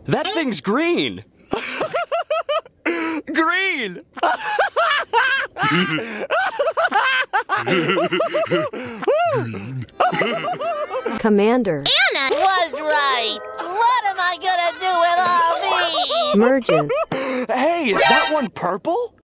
That thing's green. Green! Commander. Anna was right. What am I gonna do with all these? Merges. Hey, is that one purple?